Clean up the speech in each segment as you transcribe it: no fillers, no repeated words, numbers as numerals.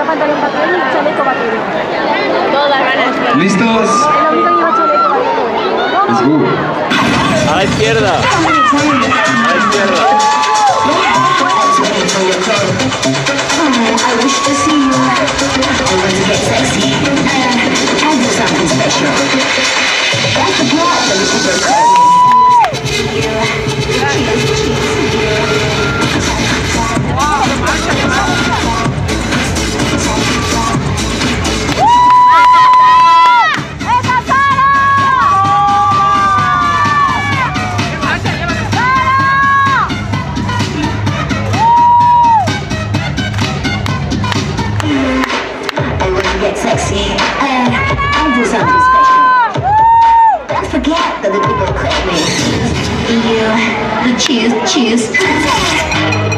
pantalón vaquero y chaleco vaquero. Todas ganas. ¿Listos? El único que lleva chaleco vaquero. Let's go. A la izquierda. A la izquierda. I wish to see you. I want to get sexy and do something special. That's the part that is super crazy. Get sexy and do something special. Don't forget that the people call me you, the cheese.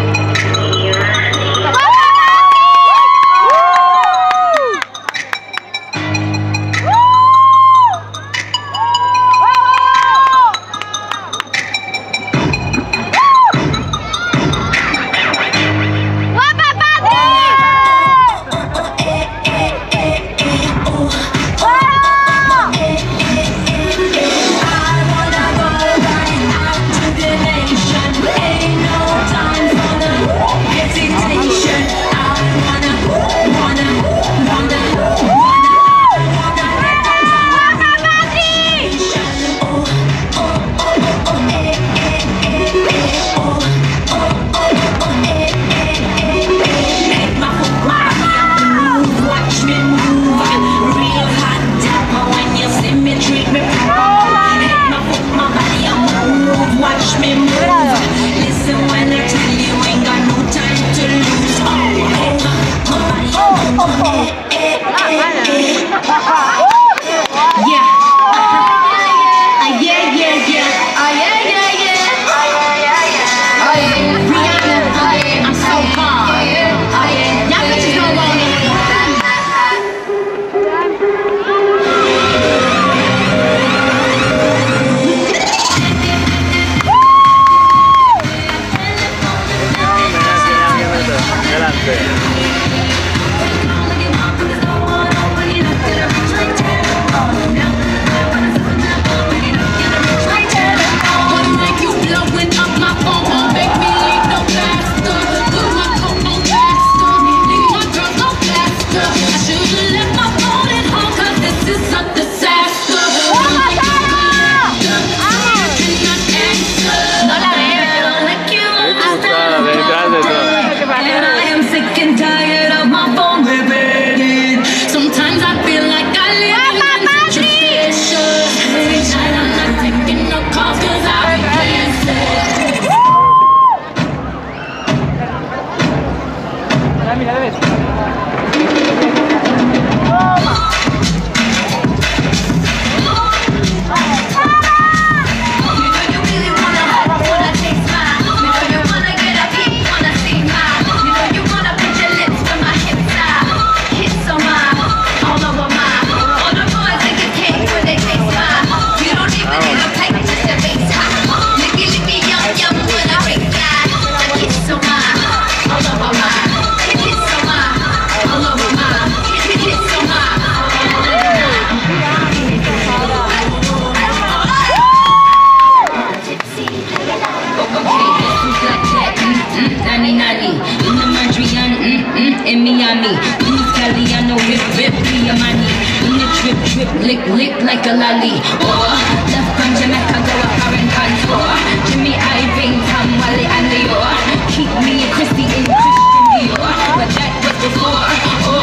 In Miami, East Caliano, rip, Miami. In the trip, lick like a lolly. Or left from Jamaica, go a foreign contour. Jimmy Iovine, Tom Wally and Leo. Keep me a Christy in Christian Dior. But that was before.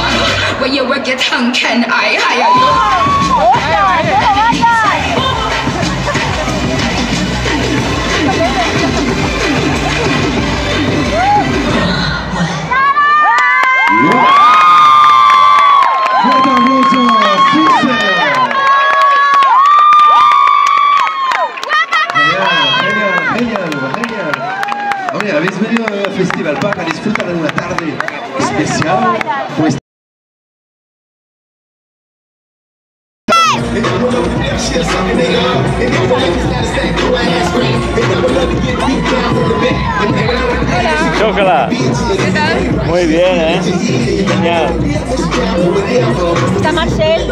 Or where you work at tongue, can I hire you? Habéis venido al Festival Park a disfrutar de una tarde especial, pues Chócala. ¿Qué tal? Muy bien, ¿eh? Genial. Está Marcel.